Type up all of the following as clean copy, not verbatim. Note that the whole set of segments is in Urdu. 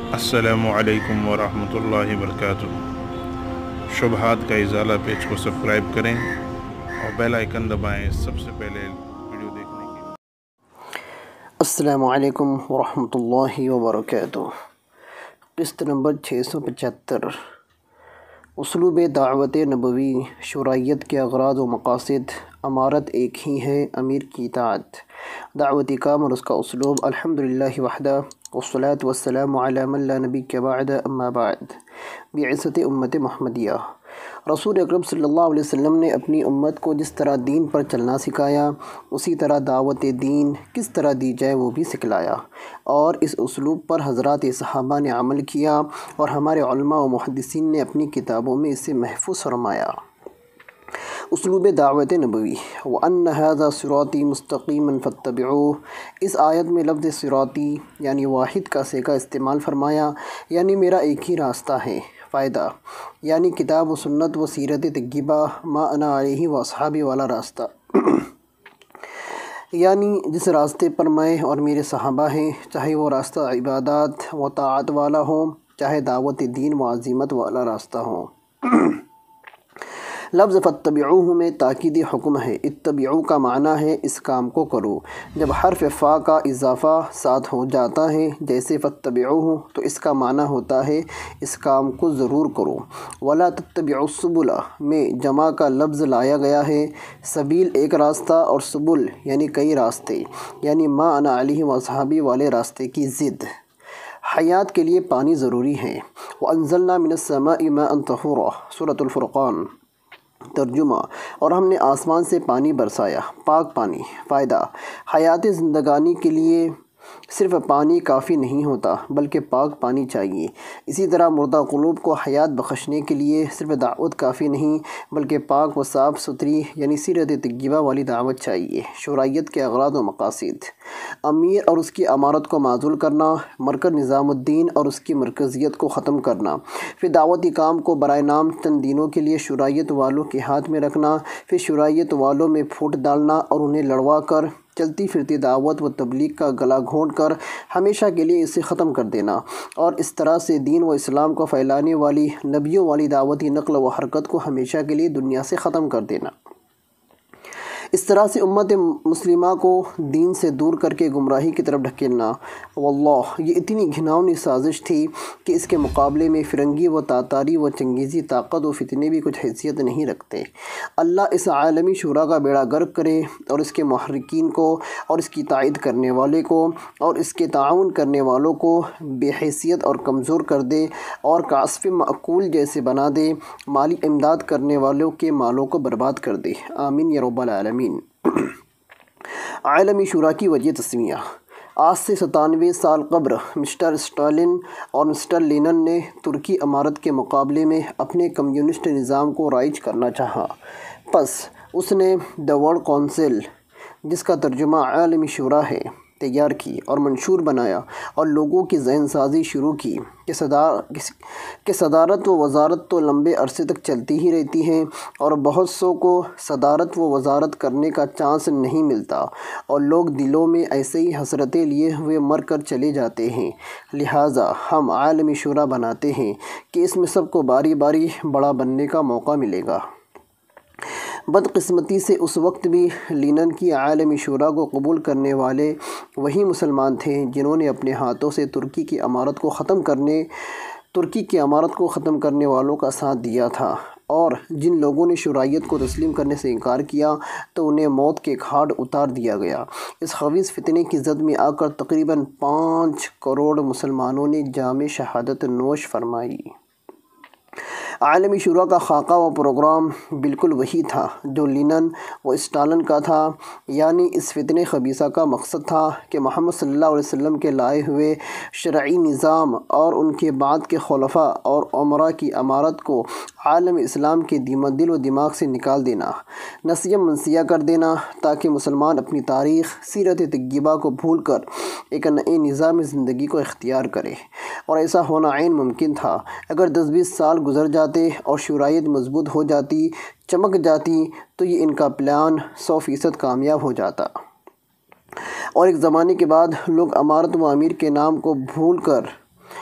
السلام علیکم ورحمۃ اللہ وبرکاتہ۔ شبہات کا ازالہ پیج کو سبسکرائب کریں اور بیل آئیکن دبائیں سب سے پہلے ویڈیو دیکھنے کے لیے۔ السلام علیکم ورحمۃ اللہ وبرکاتہ۔ قسط نمبر 675، اسلوب دعوت نبوی، شرعیت کے اغراض و مقاصد۔ امارت ایک ہی ہے، امیر کی اطاعت۔ دعوت کام اور اس کا اسلوب۔ الحمدللہ وحدہ والصلاة والسلام علی من لا نبی بعد، اما بعد۔ بعثت امت محمدیہ، رسول اکرم صلی اللہ علیہ وسلم نے اپنی امت کو جس طرح دین پر چلنا سکھایا، اسی طرح دعوت دین کس طرح دی جائے وہ بھی سکھلایا، اور اس اسلوب پر حضرات صحابہ نے عمل کیا اور ہمارے علماء و محدثین نے اپنی کتابوں میں اسے محفوظ فرمایا۔ اسلوب دعوت نبوی۔ وَأَنَّ هَذَا صِرَاطِي مُسْتَقِيمًا فَاتَّبِعُوهُ، اس آیت میں لفظ صراطی یعنی واحد کا صیغہ استعمال فرمایا، یعنی میرا ایک ہی راستہ ہے۔ فائدہ یعنی کتاب و سنت و سیرت طیبہ، ما انا علیہ و اصحابی والا راستہ، یعنی جس راستے پر میں اور میرے صحابہ ہیں، چاہے وہ راستہ عبادات و طاعت والا ہو، چاہے دعوت دین و عزیمت والا راستہ ہو۔ لفظ فاتبعوہ میں تاکیدی حکم ہے۔ اتبعو کا معنی ہے اس کام کو کرو۔ جب حرف فا کا اضافہ ساتھ ہو جاتا ہے جیسے فاتبعوہ، تو اس کا معنی ہوتا ہے اس کام کو ضرور کرو۔ ولا تتبعوا السبل میں جمع کا لفظ لایا گیا ہے۔ سبیل ایک راستہ اور سبل یعنی کئی راستے، یعنی ما انا علیہ و اصحابی والے راستے کی ضد۔ حیات کے لیے پانی ضروری ہے۔ وَأَنزَلْنَا مِنَ السَّمَاءِ مَاءً طَهُورًا، سورۃ الفرقان۔ ترجمہ، اور ہم نے آسمان سے پانی برسایا، پاک پانی۔ فائدہ حیات زندگانی کے لیے صرف پانی کافی نہیں ہوتا بلکہ پاک پانی چاہیے۔ اسی طرح مردہ قلوب کو حیات بخشنے کے لیے صرف دعوت کافی نہیں بلکہ پاک و صاف ستھری یعنی سیرت طیبہ والی دعوت چاہیے۔ شرعیت کے اغراض و مقاصد۔ امیر اور اس کی امارت کو معزول کرنا، مرکز نظام الدین اور اس کی مرکزیت کو ختم کرنا، پھر دعوتی کام کو برائے نام چند دنوں کے لیے شرعیت والوں کے ہاتھ میں رکھنا، پھر شرعیت والوں میں پھوٹ ڈالنا اور انہیں لڑوا کر چلتی پھرتی دعوت و تبلیغ کا گلا گھونٹ کر ہمیشہ کے لیے اسے ختم کر دینا، اور اس طرح سے دین و اسلام کو پھیلانے والی نبیوں والی دعوتی نقل و حرکت کو ہمیشہ کے لیے دنیا سے ختم کر دینا۔ اس طرح سے امت مسلمہ کو دین سے دور کر کے گمراہی کی طرف ڈھکیلنا۔ واللہ یہ اتنی گھناؤنی سازش تھی کہ اس کے مقابلے میں فرنگی و تاتاری و چنگیزی طاقت و فتنے بھی کچھ حیثیت نہیں رکھتے۔ اللہ اس عالمی شورا کا بیڑا غرق کرے اور اس کے محرکین کو اور اس کی تائید کرنے والے کو اور اس کے تعاون کرنے والوں کو بے حیثیت اور کمزور کر دے اور کعصف معقول جیسے بنا دے، مالی امداد کرنے والوں کے مالوں کو برباد کر دے۔ آمین یا رب العالمین۔ عالمی شورا کی وجہ تسمیہ۔ آج سے 97 سال قبل مسٹر اسٹالن اور مسٹر لینن نے ترکی امارت کے مقابلے میں اپنے کمیونسٹ نظام کو رائج کرنا چاہا۔ پس اس نے دی ورلڈ کونسل، جس کا ترجمہ عالمی شورا ہے، تیار کی اور منشور بنایا اور لوگوں کی ذہن سازی شروع کی کہ صدارت و وزارت تو لمبے عرصے تک چلتی ہی رہتی ہیں اور بہت سو کو صدارت و وزارت کرنے کا چانس نہیں ملتا اور لوگ دلوں میں ایسے ہی حسرتیں لیے ہوئے مر کر چلے جاتے ہیں، لہٰذا ہم عالمی شورا بناتے ہیں کہ اس میں سب کو باری باری بڑا بننے کا موقع ملے گا۔ بدقسمتی سے اس وقت بھی لینن کی عالمی شورا کو قبول کرنے والے وہی مسلمان تھے جنہوں نے اپنے ہاتھوں سے ترکی کی امارت کو ختم کرنے والوں کا ساتھ دیا تھا، اور جن لوگوں نے شرعیت کو تسلیم کرنے سے انکار کیا تو انہیں موت کے گھاٹ اتار دیا گیا۔ اس خبیث فتنے کی زد میں آ کر تقریباً 5 کروڑ مسلمانوں نے جام شہادت نوش فرمائی۔ عالمی شورا کا خاکہ و پروگرام بالکل وہی تھا جو لینن و اسٹالن کا تھا، یعنی اس فتنہ خبیثہ کا مقصد تھا کہ محمد صلی اللہ علیہ وسلم کے لائے ہوئے شرعی نظام اور ان کے بعد کے خلفاء اور امراء کی امارت کو عالم اسلام کے دل و دماغ سے نکال دینا، نسیہ منسیہ کر دینا، تاکہ مسلمان اپنی تاریخ سیرت طیبہ کو بھول کر ایک نئے نظام زندگی کو اختیار کرے، اور ایسا ہونا عین ممکن تھا اگر 10-20 سال گزر جاتے اور شرعیت مضبوط ہو جاتی، چمک جاتی، تو یہ ان کا پلان 100% کامیاب ہو جاتا، اور ایک زمانے کے بعد لوگ امارت و امیر کے نام کو بھول کر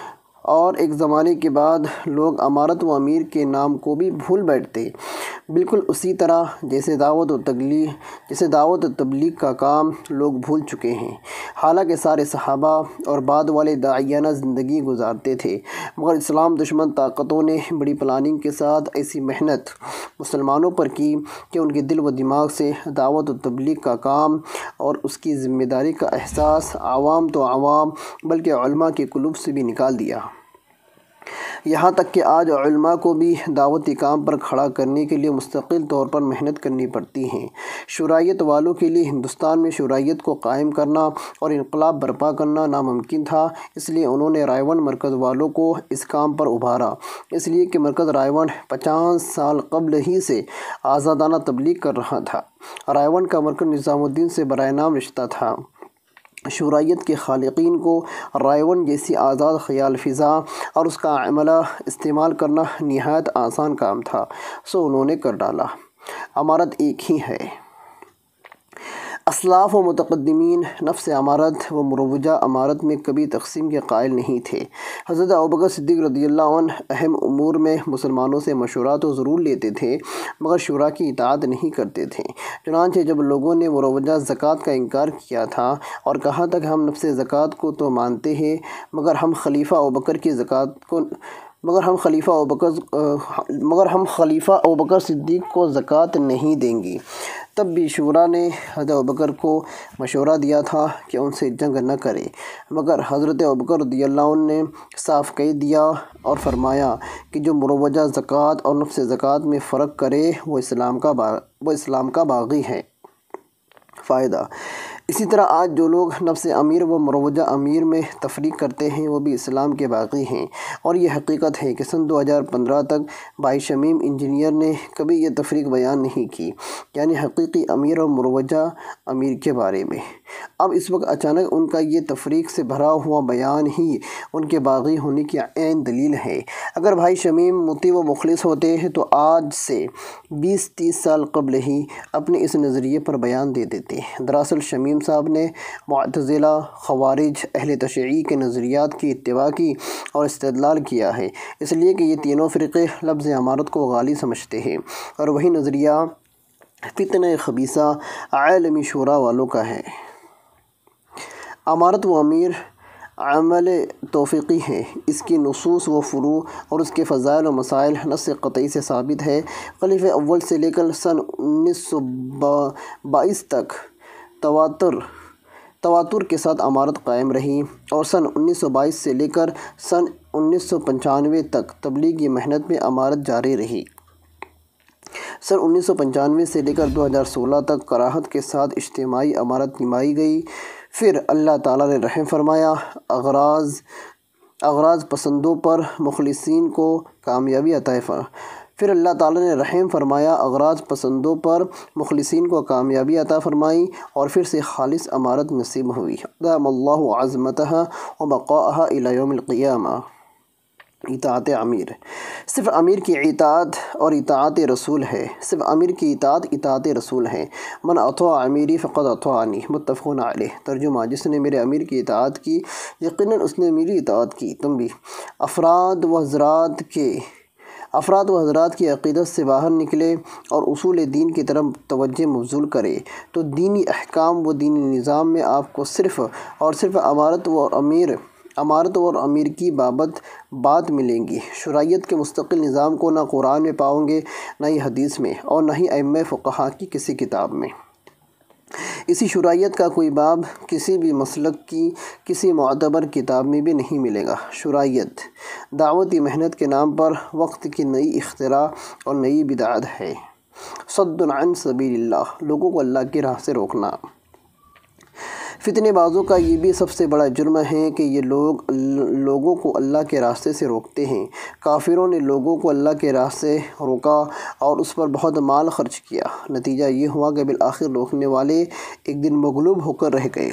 اور ایک زمانے کے بعد لوگ امارت و امیر کے نام کو بھی بھول بیٹھتے، بالکل اسی طرح جیسے دعوت و تبلیغ کا کام لوگ بھول چکے ہیں۔ حالانکہ سارے صحابہ اور بعد والے داعیانہ زندگی گزارتے تھے، مگر اسلام دشمن طاقتوں نے بڑی پلاننگ کے ساتھ ایسی محنت مسلمانوں پر کی کہ ان کے دل و دماغ سے دعوت و تبلیغ کا کام اور اس کی ذمہ داری کا احساس عوام تو عوام بلکہ علماء کے قلوب سے بھی نکال دیا۔ یہاں تک کہ آج علماء کو بھی دعوتی کام پر کھڑا کرنے کے لیے مستقل طور پر محنت کرنی پڑتی ہے۔ شرعیت والوں کے لیے ہندوستان میں شرعیت کو قائم کرنا اور انقلاب برپا کرنا ناممکن تھا، اس لیے انہوں نے رائے ون مرکز والوں کو اس کام پر ابھارا، اس لیے کہ مرکز رائے ون 50 سال قبل ہی سے آزادانہ تبلیغ کر رہا تھا۔ رائے ون کا مرکز نظام الدین سے برائے نام رشتہ تھا۔ شرعیت کے خالقین کو رائے ون جیسی آزاد خیال فضا اور اس کا عملہ استعمال کرنا نہایت آسان کام تھا، سو انہوں نے کر ڈالا۔ امارت ایک ہی ہے۔ اسلاف و متقدمین نفس امارت و مروجہ امارت میں کبھی تقسیم کے قائل نہیں تھے۔ حضرت ابوبکر صدیق رضی اللہ عنہ اہم امور میں مسلمانوں سے مشورہ تو ضرور لیتے تھے، مگر شورا کی اطاعت نہیں کرتے تھے۔ چنانچہ جب لوگوں نے مروجہ زکوٰۃ کا انکار کیا تھا اور کہا تھا کہ ہم نفس زکوٰۃ کو تو مانتے ہیں، مگر ہم خلیفہ ابوبکر صدیق کو زکوٰۃ نہیں دیں گی، تب بھی شورا نے حضرت ابوبکر کو مشورہ دیا تھا کہ ان سے جنگ نہ کرے، مگر حضرت ابوبکر رضی اللہ عنہ نے صاف کہہ دیا اور فرمایا کہ جو مروجہ زکوٰۃ اور نفس زکوٰۃ میں فرق کرے وہ اسلام کا باغی ہے۔ فائدہ: اسی طرح آج جو لوگ نفس امیر و مروجہ امیر میں تفریق کرتے ہیں وہ بھی اسلام کے باغی ہیں، اور یہ حقیقت ہے کہ سن 2015 تک بھائی شمیم انجینئر نے کبھی یہ تفریق بیان نہیں کی، یعنی حقیقی امیر اور مروجہ امیر کے بارے میں۔ اب اس وقت اچانک ان کا یہ تفریق سے بھرا ہوا بیان ہی ان کے باغی ہونے کی عین دلیل ہے۔ اگر بھائی شمیم مطیع و مخلص ہوتے ہیں تو آج سے 20-30 سال قبل ہی اپنے اس نظریے پر بیان دے دیتے۔ دراصل شمیم صاحب نے معتزلہ، خوارج، اہل تشیع کے نظریات کی اتباع کی اور استدلال کیا ہے، اس لیے کہ یہ تینوں فرقے لفظ امارت کو غالی سمجھتے ہیں، اور وہی نظریہ فتنہ خبیثہ عالمی شورا والوں کا ہے۔ امارت و امیر عمل توفیقی ہے، اس کی نصوص و فروع اور اس کے فضائل و مسائل نص قطعی سے ثابت ہے۔ خلیفہ اول سے لے کر سن 1922 تک تواتر کے ساتھ امارت قائم رہی، اور سن 1922 سے لے کر سن 1995 تک تبلیغی محنت میں امارت جاری رہی۔ سن 1995 سے لے کر 2016 تک کراہت کے ساتھ اجتماعی امارت نمائی گئی، پھر اللہ تعالیٰ نے رحم فرمایا، اغراض پسندوں پر مخلصین کو کامیابی عطا فرمائی اور پھر سے خالص امارت نصیب ہوئی۔ دام اللہ عظمتها وبقاءها الی یوم القیامہ۔ اطاعت امیر صرف امیر کی اطاعت اور اطاعت رسول ہے، صرف امیر کی اطاعت رسول ہے۔ من اطاع امیری فقد اطاعنی، متفق علیہ۔ ترجمہ: جس نے میرے امیر کی اطاعت کی یقیناً اس نے میری اطاعت کی۔ تنبیہ: افراد و حضرات کی عقیدت سے باہر نکلے اور اصول دین کی طرف توجہ مبذول کرے تو دینی احکام و دینی نظام میں آپ کو صرف اور صرف امارت اور امیر کی بات ملیں گی۔ شرعیت کے مستقل نظام کو نہ قرآن میں پاؤں گے، نہ ہی حدیث میں، اور نہ ہی ائمہ فقہا کی کسی کتاب میں۔ اسی شرعیت کا کوئی باب کسی بھی مسلک کی کسی معتبر کتاب میں بھی نہیں ملے گا۔ شرعیت دعوتی محنت کے نام پر وقت کی نئی اختراع اور نئی بدعت ہے۔ صد عن سبیل اللہ، لوگوں کو اللہ کی راہ سے روکنا۔ فتنے بازوں کا یہ بھی سب سے بڑا جرم ہے کہ یہ لوگوں کو اللہ کے راستے سے روکتے ہیں۔ کافروں نے لوگوں کو اللہ کے راہ سے روکا اور اس پر بہت مال خرچ کیا، نتیجہ یہ ہوا کہ بالآخر روکنے والے ایک دن مغلوب ہو کر رہ گئے۔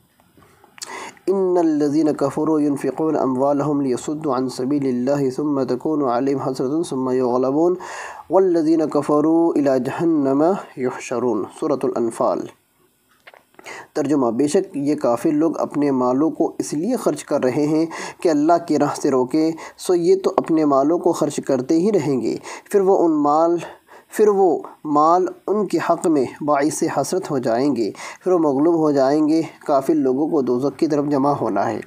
ان الذين كفروا ينفقون اموالهم ليصدوا عن سبيل الله ثم تكون عليهم حسرة ثم يغلبون والذين كفروا الى جهنم يحشرون۔ سورة الانفال۔ ترجمہ: بے شک یہ کافر لوگ اپنے مالوں کو اس لیے خرچ کر رہے ہیں کہ اللہ کی راہ سے روکیں، سو یہ تو اپنے مالوں کو خرچ کرتے ہی رہیں گے، پھر وہ مال ان کے حق میں باعث حسرت ہو جائیں گے، پھر وہ مغلوب ہو جائیں گے۔ کافر لوگوں کو دوزخ کی طرف جمع ہونا ہے۔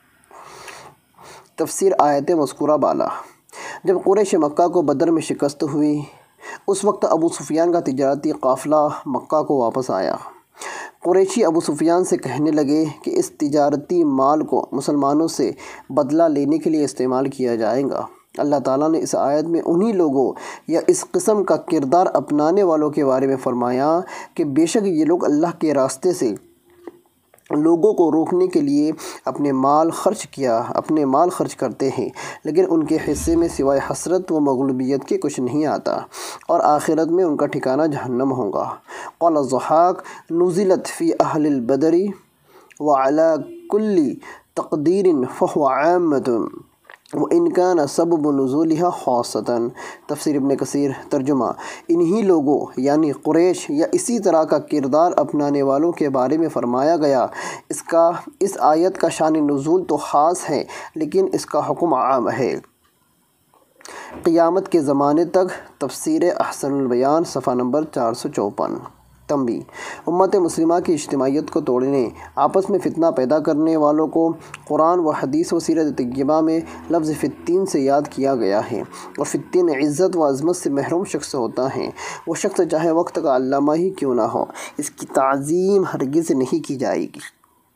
تفسیر آیت مذکورہ بالا۔ جب قریش مکہ کو بدر میں شکست ہوئی، اس وقت ابو سفیان کا تجارتی قافلہ مکہ کو واپس آیا۔ قریشی ابو سفیان سے کہنے لگے کہ اس تجارتی مال کو مسلمانوں سے بدلہ لینے کے لیے استعمال کیا جائے گا۔ اللہ تعالیٰ نے اس آیت میں انہی لوگوں یا اس قسم کا کردار اپنانے والوں کے بارے میں فرمایا کہ بے شک یہ لوگ اللہ کے راستے سے لوگوں کو روکنے کے لیے اپنے مال خرچ کرتے ہیں، لیکن ان کے حصے میں سوائے حسرت و مغلوبیت کے کچھ نہیں آتا، اور آخرت میں ان کا ٹھکانہ جہنم ہوگا۔ قال الضحاک: نزلت فی اہل البدر وعلی کل تقدیر فہو عامۃ وَإِنْ كَانَ سَبَبُ نُزُولِهَا خَاصَّةً۔ تفسیر ابن کثیر۔ ترجمہ: انہی لوگوں یعنی قریش یا اسی طرح کا کردار اپنانے والوں کے بارے میں فرمایا گیا۔ اس آیت کا شان نزول تو خاص ہے، لیکن اس کا حکم عام ہے۔ قیامت کے زمانے تک۔ تفسیر احسن البیان، صفحہ نمبر 454۔ تنبیہ: امت مسلمہ کی اجتماعیت کو توڑنے، آپس میں فتنہ پیدا کرنے والوں کو قرآن و حدیث و سیرت طیبہ میں لفظ فتین سے یاد کیا گیا ہے، اور فتین عزت و عظمت سے محروم شخص ہوتا ہے۔ وہ شخص چاہے وقت کا علامہ ہی کیوں نہ ہو، اس کی تعظیم ہرگز نہیں کی جائے گی۔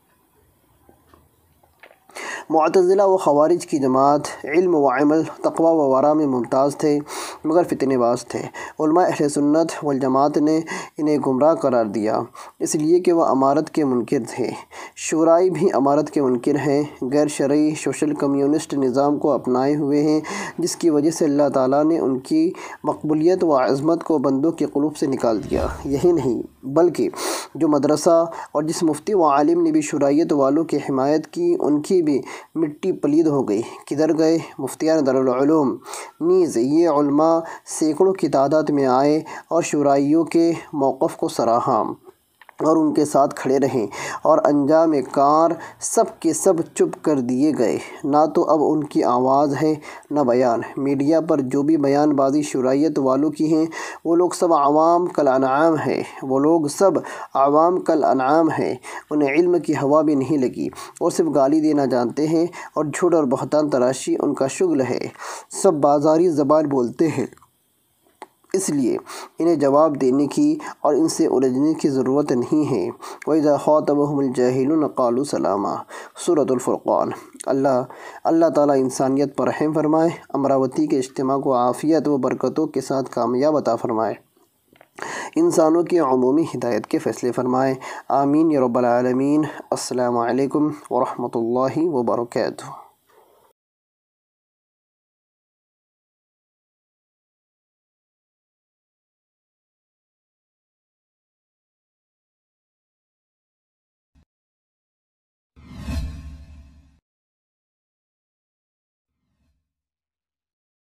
معتزلہ و خوارج کی جماعت علم و عمل، تقوی و ورع میں ممتاز تھے، مگر فتنہ باز تھے۔ علماء اہل سنت والجماعت نے انہیں گمراہ قرار دیا، اس لیے کہ وہ امارت کے منکر تھے۔ شورائی بھی امارت کے منکر ہیں، غیر شرعی سوشل کمیونسٹ نظام کو اپنائے ہوئے ہیں، جس کی وجہ سے اللہ تعالیٰ نے ان کی مقبولیت و عظمت کو بندوں کے قلوب سے نکال دیا۔ یہی نہیں بلکہ جو مدرسہ اور جس مفتی و عالم نے بھی شرعیت والوں کی حمایت کی، ان کی بھی مٹی پلید ہو گئی۔ کدھر گئے مفتیان دارالعلوم؟ نیز یہ علماء سینکڑوں کی تعداد میں آئے اور شرعیوں کے موقف کو سراہا اور ان کے ساتھ کھڑے رہیں، اور انجام کار سب کے سب چپ کر دیے گئے۔ نہ تو اب ان کی آواز ہے نہ بیان۔ میڈیا پر جو بھی بیان بازی شرعیت والوں کی ہیں، وہ لوگ سب عوام کل انعام ہیں۔ انہیں علم کی ہوا بھی نہیں لگی، اور صرف گالی دینا جانتے ہیں، اور جھوٹ اور بہتان تراشی ان کا شغل ہے۔ سب بازاری زبان بولتے ہیں، اس لیے انہیں جواب دینے کی اور ان سے الجھنے کی ضرورت نہیں ہے۔ وَإِذَا خَاطَبَهُمُ الْجَاهِلُونَ قَالُوا سَلَامًا۔ سورۃ الفرقان۔ اللہ تعالیٰ انسانیت پر رحم فرمائے، امراوتی کے اجتماع کو عافیت و برکتوں کے ساتھ کامیاب عطا فرمائے، انسانوں کی عمومی ہدایت کے فیصلے فرمائے، آمین یا رب العالمین۔ السلام علیکم ورحمۃ اللہ وبرکاتہ۔